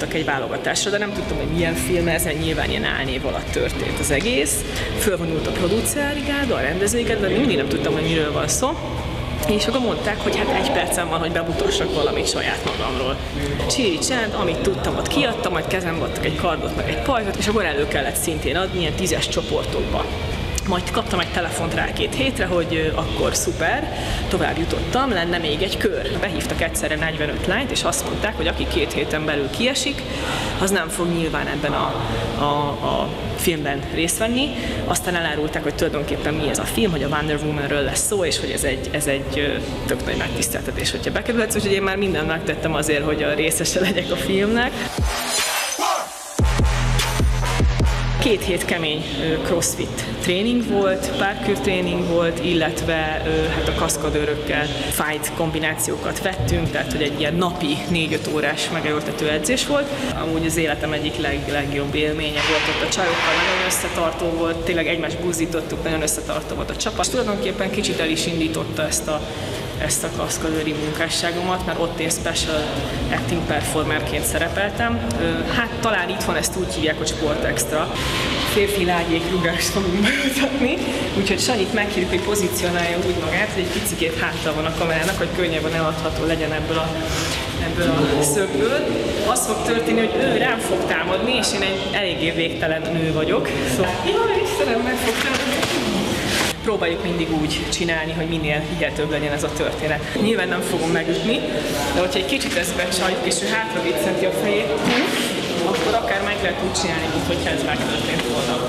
hívtak egy válogatásra, de nem tudtam, hogy milyen film ez, nyilván ilyen álnév alatt történt az egész. Fölvonult a producerbrigáda, a rendezőiket, de mindig nem tudtam, hogy miről van szó. És akkor mondták, hogy hát 1 percem van, hogy bemutassak valamit saját magamról. Csíri csend, amit tudtam, ott kiadtam, majd kezembe adtak egy kardot, meg egy pajzsot, és akkor elő kellett szintén adni ilyen 10-es csoportokba. Majd kaptam egy telefont rá 2 hétre, hogy akkor szuper, tovább jutottam, lenne még egy kör. Behívtak egyszerre 45 lányt, és azt mondták, hogy aki 2 héten belül kiesik, az nem fog nyilván ebben a filmben részt venni. Aztán elárulták, hogy tulajdonképpen mi ez a film, hogy a Wonder Womanről lesz szó, és hogy ez egy tök nagy megtiszteltetés, hogyha bekerülhetsz, úgyhogy én már mindent megtettem azért, hogy a részese legyek a filmnek. 2 hét kemény crossfit tréning volt, parkour tréning volt, illetve hát a kaszkadőrökkel fight kombinációkat vettünk, tehát hogy egy ilyen napi 4-5 órás megerőltető edzés volt. Amúgy az életem egyik legjobb élménye volt ott, a csajokkal nagyon összetartó volt, tényleg egymást buzdítottuk, nagyon összetartó volt a csapat. És tulajdonképpen kicsit el is indította ezt a kaszkadőri munkásságomat, mert ott én special acting performerként szerepeltem. Hát talán itthon ezt úgy hívják, hogy sport extra. Férfi lágyék rugást fogunk bemutatni, úgyhogy Sanyit meghívjuk, hogy pozícionálja úgy magát, hogy egy picikét háttal van a kamerának, hogy könnyebben eladható legyen ebből a szögből. Az fog történni, hogy ő rám fog támadni, és én egy eléggé végtelen nő vagyok. Szóval, jaj, Istenem, meg fog támadni. Próbáljuk mindig úgy csinálni, hogy minél hihetőbb legyen ez a történet. Nyilván nem fogom megütni, de hogyha egy kicsit ezt becsaljuk, és ő hátra viccenti a fejét, akkor akár meg lehet úgy csinálni, mintha ez megtörtént volna.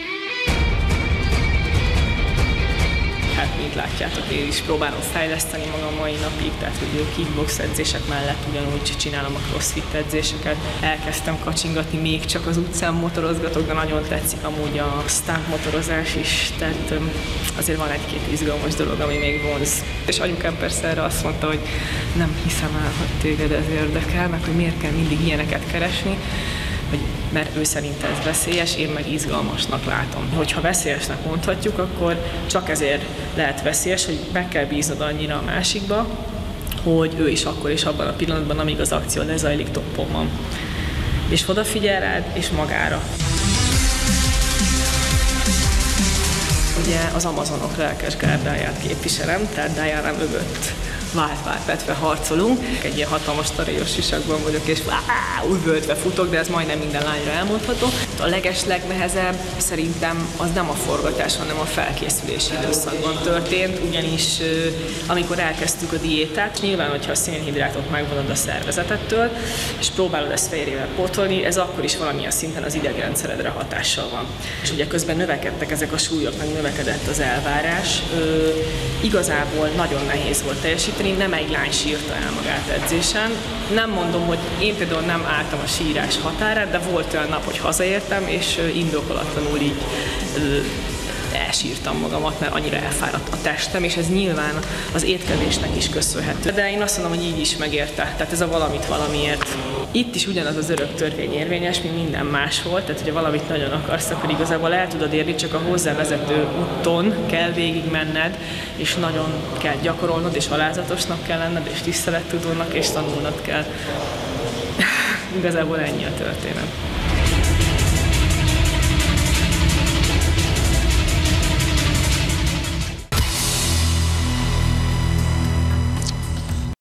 Hát, mint látjátok, én is próbálom fejleszteni magam mai napig, tehát hogy kickbox edzések mellett ugyanúgy csinálom a crossfit edzéseket. Elkezdtem kacsingatni, még csak az utcán motorozgatok, de nagyon tetszik amúgy a stunt motorozás is, tehát azért van 1-2 izgalmas dolog, ami még vonz. És anyukám persze erre azt mondta, hogy nem hiszem el, hogy téged ez érdekel, meg hogy miért kell mindig ilyeneket keresni, mert ő szerint ez veszélyes, én meg izgalmasnak látom. Hogyha veszélyesnek mondhatjuk, akkor csak ezért lehet veszélyes, hogy meg kell bíznod annyira a másikba, hogy ő is akkor és abban a pillanatban, amíg az akció lezajlik, toppon van. És odafigyel rád, és magára. Ugye az Amazonok lelkes gárdáját képviselem, tehát Diana mögött vált-vetve harcolunk. Egy ilyen hatalmas taréjos sisakban vagyok, és üvöltve futok, de ez majdnem minden lányra elmondható. A legnehezebb szerintem az nem a forgatás, hanem a felkészülési időszakban történt, ugyanis amikor elkezdtük a diétát, nyilván, hogyha a szénhidrátot megvonod a szervezetettől, és próbálod ezt fehérjével pótolni, ez akkor is valamilyen szinten az idegrendszeredre hatással van. És ugye közben növekedtek ezek a súlyok, meg növekedett az elvárás. Igazából nagyon nehéz volt teljesíteni, nem egy lány sírta el magát edzésen. Nem mondom, hogy én például nem álltam a sírás határát, de volt olyan nap, hogy hazaértem, és indokolatlanul így elsírtam magamat, mert annyira elfáradt a testem, és ez nyilván az étkezésnek is köszönhető. De én azt mondom, hogy így is megérte, tehát ez a valamit valamiért. Itt is ugyanaz az örök törvény érvényes, mint minden más volt, tehát hogyha valamit nagyon akarsz, akkor igazából el tudod érni, csak a hozzávezető úton kell végigmenned, és nagyon kell gyakorolnod, és alázatosnak kell lenned, és tisztelettudónak, és tanulnod kell. Igazából ennyi a történet.